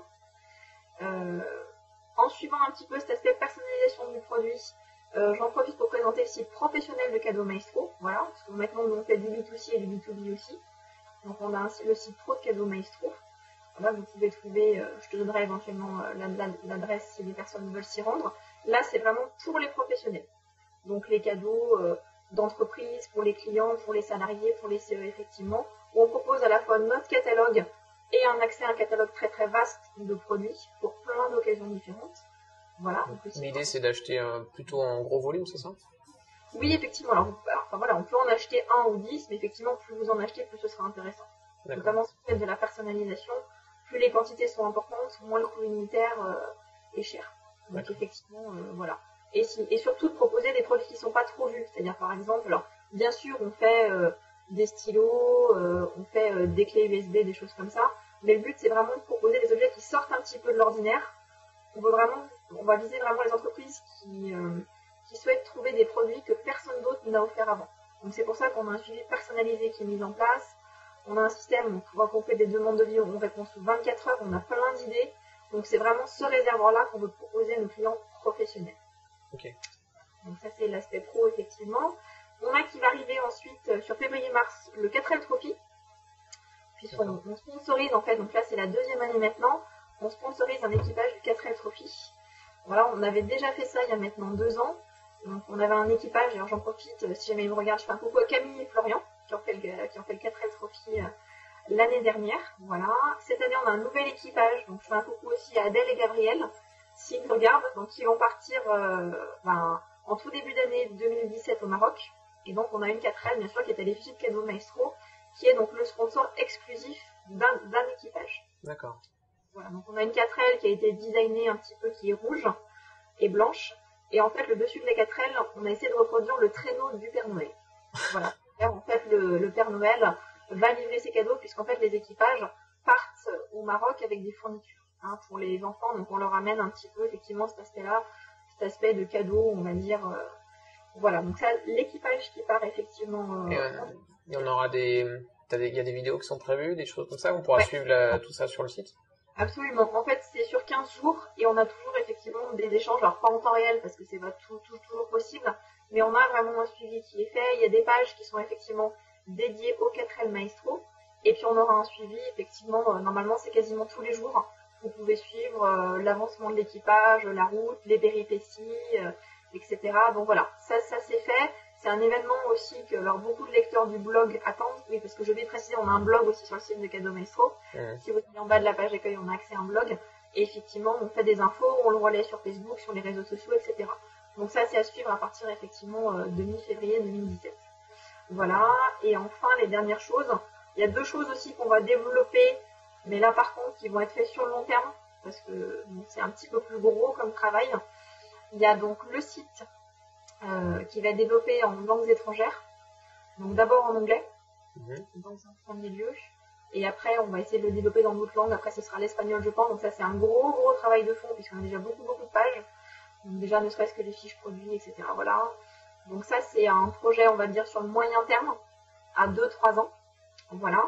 Euh, en suivant un petit peu cet aspect personnalisation du produit, euh, j'en profite pour présenter site professionnel de Cadeau Maestro, voilà, parce que maintenant on fait du B deux C et du B deux B aussi. Donc on a un, le site pro de Cadeau Maestro. Là, vous pouvez trouver, euh, je te donnerai éventuellement euh, l'adresse si les personnes veulent s'y rendre. Là, c'est vraiment pour les professionnels. Donc les cadeaux euh, d'entreprise, pour les clients, pour les salariés, pour les C E effectivement, où on propose à la fois notre catalogue et un accès à un catalogue très très vaste de produits pour plein d'occasions différentes. Voilà. L'idée, c'est d'acheter euh, plutôt en gros volume, c'est ça? Oui, effectivement. Alors, alors, enfin, voilà, on peut en acheter un ou dix, mais effectivement, plus vous en achetez, plus ce sera intéressant. Notamment si vous faites de la personnalisation, plus les quantités sont importantes, moins le coût unitaire euh, est cher. Donc effectivement, euh, voilà. Et, si, et surtout de proposer des produits qui ne sont pas trop vus. C'est-à-dire par exemple, alors, bien sûr, on fait euh, des stylos, euh, on fait euh, des clés U S B, des choses comme ça. Mais le but, c'est vraiment de proposer des objets qui sortent un petit peu de l'ordinaire. On veut vraiment, on va viser vraiment les entreprises qui, euh, qui souhaitent trouver des produits que personne d'autre n'a offert avant. Donc c'est pour ça qu'on a un suivi personnalisé qui est mis en place. On a un système, quand on fait des demandes de vie, on répond sous vingt-quatre heures, on a plein d'idées. Donc c'est vraiment ce réservoir-là qu'on veut proposer à nos clients professionnels. Okay. Donc ça c'est l'aspect pro effectivement. On a qui va arriver ensuite sur février-mars le quatre L Trophy. Puisqu'on on sponsorise en fait, donc là c'est la deuxième année maintenant, on sponsorise un équipage du quatre L Trophy. Voilà, on avait déjà fait ça il y a maintenant deux ans. Donc on avait un équipage, alors j'en profite, si jamais ils me regardent, je fais un coucou à Camille et Florian, qui ont fait le, qui ont fait le quatre L Trophy euh, l'année dernière. Voilà. Cette année on a un nouvel équipage, donc je fais un coucou aussi à Adèle et Gabriel, s'ils me regardent, donc ils vont partir euh, ben, en tout début d'année deux mille dix-sept au Maroc. Et donc on a une quatre L bien sûr qui est à l'effigie de Cadeau Maestro, qui est donc le sponsor exclusif d'un d'un équipage. D'accord. Voilà, donc on a une quatre L qui a été designée un petit peu, qui est rouge et blanche. Et en fait, le dessus de la quatre L, on a essayé de reproduire le traîneau du Père Noël. Voilà. Et en fait, le, le Père Noël va livrer ses cadeaux, puisqu'en fait, les équipages partent au Maroc avec des fournitures hein, pour les enfants. Donc on leur amène un petit peu, effectivement, cet aspect-là, cet aspect de cadeau, on va dire... Euh, voilà, donc ça, l'équipage qui part effectivement... Euh, et, euh, et on aura des... Il y a des vidéos qui sont prévues, des choses comme ça, on pourra ouais. suivre la, tout ça sur le site? Absolument. En fait, c'est sur quinze jours et on a toujours effectivement des échanges, alors pas en temps réel parce que c'est pas tout, tout, toujours possible, mais on a vraiment un suivi qui est fait. Il y a des pages qui sont effectivement dédiées au quatre L Maestro et puis on aura un suivi effectivement, euh, normalement c'est quasiment tous les jours. Vous pouvez suivre euh, l'avancement de l'équipage, la route, les péripéties, euh, et cetera. Donc voilà, ça, ça c'est fait. C'est un événement aussi que alors, beaucoup de lecteurs du blog attendent. Oui, parce que je vais préciser, on a un blog aussi sur le site de Cadeau Maestro. Mmh. Si vous allez en bas de la page d'accueil, on a accès à un blog. Et effectivement, on fait des infos, on le relaie sur Facebook, sur les réseaux sociaux, et cetera. Donc ça, c'est à suivre à partir effectivement euh, de mi-février deux mille dix-sept. Voilà. Et enfin, les dernières choses. Il y a deux choses aussi qu'on va développer, mais là par contre, qui vont être faites sur le long terme, parce que bon, c'est un petit peu plus gros comme travail. Il y a donc le site Euh, qui va être développé en langues étrangères. Donc d'abord en anglais, mmh. dans un premier lieu. Et après, on va essayer de le développer dans d'autres langues. Après, ce sera l'espagnol, je pense. Donc ça, c'est un gros, gros travail de fond, puisqu'on a déjà beaucoup, beaucoup de pages. Donc déjà, ne serait-ce que les fiches produits, et cetera. Voilà. Donc ça, c'est un projet, on va dire, sur le moyen terme, à deux trois ans. Voilà.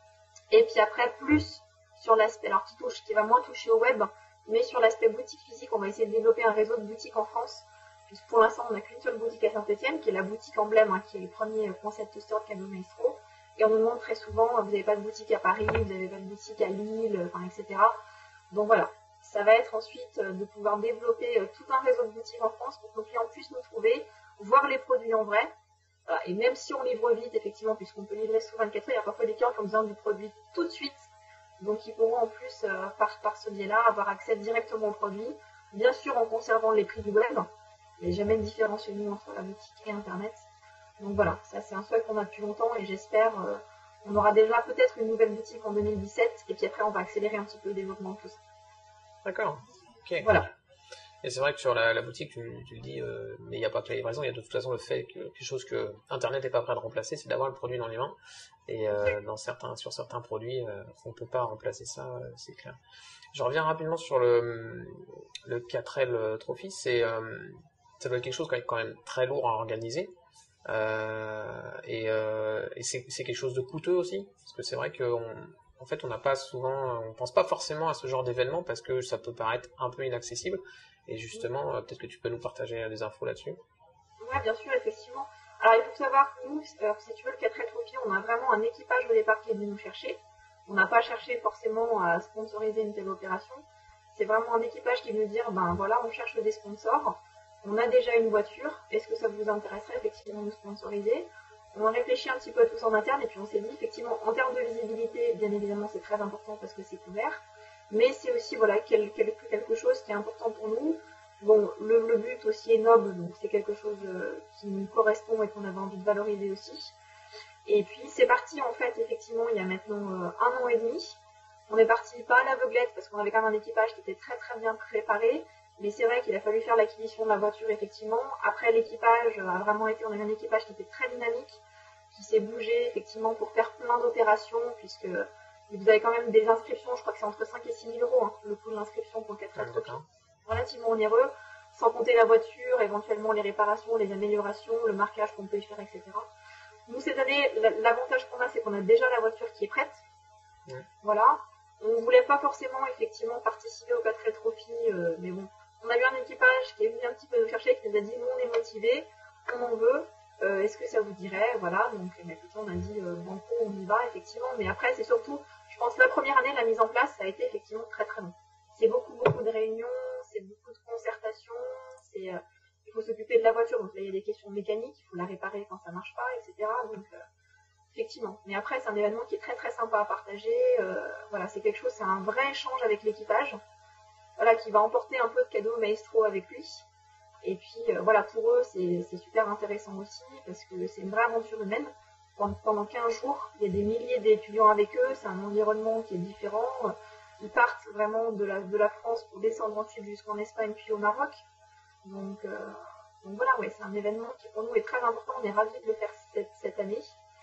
Et puis après, plus sur l'aspect, alors qui touche, qui va moins toucher au web, mais sur l'aspect boutique physique, on va essayer de développer un réseau de boutiques en France. Pour l'instant, on n'a qu'une seule boutique à Saint-Etienne, qui est la boutique emblème, hein, qui est le premier concept store de Cadeau Maestro. Et on nous demande très souvent, vous n'avez pas de boutique à Paris, vous n'avez pas de boutique à Lille, enfin, et cetera. Donc voilà, ça va être ensuite de pouvoir développer tout un réseau de boutiques en France pour que nos clients puissent nous trouver, voir les produits en vrai. Voilà. Et même si on livre vite, effectivement, puisqu'on peut livrer sous vingt-quatre heures, il y a parfois des clients qui ont besoin du produit tout de suite. Donc ils pourront en plus, euh, par, par ce biais-là, avoir accès directement au produit, bien sûr en conservant les prix du web. Il n'y a jamais de différence chez nous entre la boutique et Internet. Donc voilà, ça c'est un souhait qu'on a depuis longtemps et j'espère euh, on aura déjà peut-être une nouvelle boutique en deux mille dix-sept et puis après on va accélérer un petit peu le développement de tout ça. D'accord, ok. Voilà. Et c'est vrai que sur la, la boutique, tu, tu le dis, euh, mais il n'y a pas que la livraison, il y a de toute façon le fait que quelque chose que Internet n'est pas prêt de remplacer, c'est d'avoir le produit dans les mains. Et euh, dans certains, sur certains produits, euh, on ne peut pas remplacer ça, euh, c'est clair. Je reviens rapidement sur le, le quatre L Trophy, c'est... Euh, ça doit être quelque chose quand même très lourd à organiser euh, et, euh, et c'est, c'est quelque chose de coûteux aussi parce que c'est vrai qu'on en fait on n'a pas souvent on pense pas forcément à ce genre d'événement parce que ça peut paraître un peu inaccessible et justement euh, peut-être que tu peux nous partager des infos là-dessus. Ouais, bien sûr, effectivement. Alors, il faut savoir que nous, alors, si tu veux, le quatre L Trophy, on a vraiment un équipage au départ qui est venu nous chercher. On n'a pas cherché forcément à sponsoriser une telle opération. C'est vraiment un équipage qui veut dire, ben voilà, on cherche des sponsors. On a déjà une voiture. Est-ce que ça vous intéresserait effectivement de sponsoriser? On a réfléchi un petit peu à tout ça en interne et puis on s'est dit, effectivement, en termes de visibilité, bien évidemment, c'est très important parce que c'est couvert. Mais c'est aussi, voilà, quelque, quelque chose qui est important pour nous. Bon, le, le but aussi est noble, donc c'est quelque chose euh, qui nous correspond et qu'on avait envie de valoriser aussi. Et puis c'est parti en fait, effectivement, il y a maintenant euh, un an et demi. On est parti pas à l'aveuglette parce qu'on avait quand même un équipage qui était très très bien préparé, mais c'est vrai qu'il a fallu faire l'acquisition de la voiture effectivement. Après l'équipage a vraiment été, on avait un équipage qui était très dynamique, qui s'est bougé effectivement pour faire plein d'opérations, puisque vous avez quand même des inscriptions, je crois que c'est entre cinq et six mille euros hein, le coût de l'inscription pour le quatre L Trophy. Relativement onéreux, sans compter la voiture, éventuellement les réparations, les améliorations, le marquage qu'on peut y faire, et cetera. Nous, cette année, l'avantage qu'on a, c'est qu'on a déjà la voiture qui est prête. Mmh. Voilà. On ne voulait pas forcément, effectivement, participer au quatre L Trophy, euh, mais bon, on a eu un équipage qui est venu un petit peu nous chercher, qui nous a dit, nous, on est motivés, on en veut, euh, est-ce que ça vous dirait? Voilà, donc, bah, écoutez, on a dit, euh, banco, on y va, effectivement, mais après, c'est surtout, je pense, la première année, la mise en place, ça a été effectivement très, très long. C'est beaucoup, beaucoup de réunions, c'est beaucoup de concertation, c'est, euh, il faut s'occuper de la voiture, donc là il y a des questions mécaniques, il faut la réparer quand ça marche pas, et cetera. Donc euh, effectivement. Mais après c'est un événement qui est très très sympa à partager. Euh, voilà, c'est quelque chose, c'est un vrai échange avec l'équipage, voilà, qui va emporter un peu de cadeaux maestro avec lui. Et puis euh, voilà, pour eux c'est super intéressant aussi parce que c'est une vraie aventure humaine. Pendant quinze jours, il y a des milliers d'étudiants avec eux, c'est un environnement qui est différent. Ils partent vraiment de la, de la France pour descendre ensuite jusqu'en Espagne puis au Maroc. Donc, euh, donc voilà, ouais, c'est un événement qui pour nous est très important. On est ravis de le faire cette, cette année.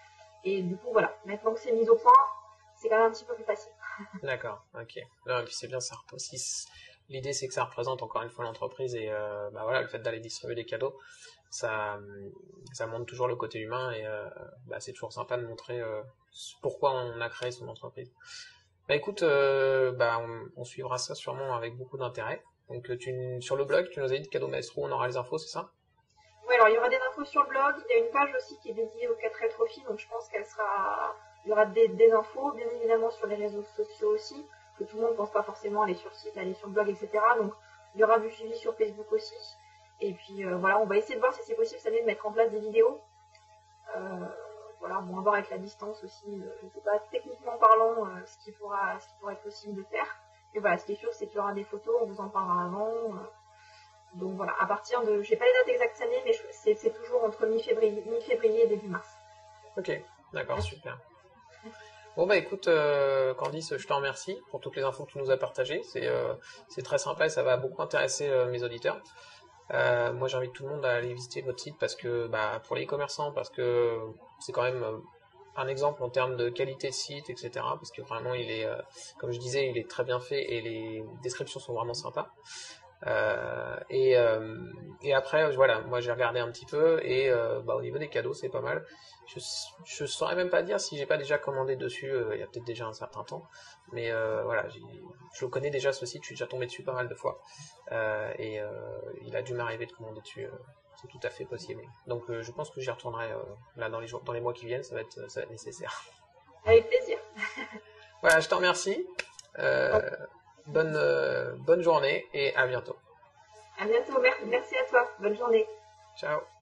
Et du coup, voilà, maintenant que c'est mis au point, c'est quand même un petit peu plus facile. D'accord, ok. Non, et puis c'est bien, ça aussi. L'idée, c'est que ça représente encore une fois l'entreprise et euh, bah voilà, le fait d'aller distribuer des cadeaux, ça, ça montre toujours le côté humain et euh, bah, c'est toujours sympa de montrer euh, pourquoi on a créé son entreprise. Bah écoute, euh, bah on, on suivra ça sûrement avec beaucoup d'intérêt. Donc tu, sur le blog, tu nous as dit de Cadeau Maestro, on aura les infos, c'est ça? Oui, alors il y aura des infos sur le blog, il y a une page aussi qui est dédiée au quatre L Trophy, donc je pense qu'elle sera, il y aura des, des infos, bien évidemment sur les réseaux sociaux aussi, que tout le monde ne pense pas forcément aller sur le site, aller sur le blog, et cetera. Donc il y aura du suivi sur Facebook aussi. Et puis euh, voilà, on va essayer de voir si c'est possible cette année de mettre en place des vidéos. Euh, voilà, bon, on va voir avec la distance aussi, euh, je ne sais pas, techniquement parlant, euh, ce, qui pourra, ce qui pourra être possible de faire. Et voilà, ce qui est sûr, c'est qu'il y aura des photos, on vous en parlera avant. Euh, donc voilà, à partir de, je n'ai pas les dates exactes cette année, mais c'est toujours entre mi-février mi-février et début mars. Ok, d'accord, super. Bon bah écoute, euh, Candice, je te remercie pour toutes les infos que tu nous as partagées. C'est euh, c'est très sympa et ça va beaucoup intéresser euh, mes auditeurs. Euh, moi j'invite tout le monde à aller visiter votre site parce que bah pour les e-commerçants, parce que c'est quand même euh, un exemple en termes de qualité de site, et cetera. Parce que vraiment il est, euh, comme je disais, il est très bien fait et les descriptions sont vraiment sympas. Euh, et, euh, et après voilà, moi j'ai regardé un petit peu et euh, bah, au niveau des cadeaux c'est pas mal. Je, je saurais même pas dire si j'ai pas déjà commandé dessus, euh, il y a peut-être déjà un certain temps, mais euh, voilà, je le connais déjà ce site, je suis déjà tombé dessus pas mal de fois euh, et euh, il a dû m'arriver de commander dessus, euh, c'est tout à fait possible. Donc euh, je pense que j'y retournerai euh, là dans les jours, dans les mois qui viennent, ça va être, ça va être nécessaire. Avec plaisir. Voilà, je te remercie. Euh, Bonne, euh, bonne journée et à bientôt. À bientôt, merci à toi. Bonne journée. Ciao.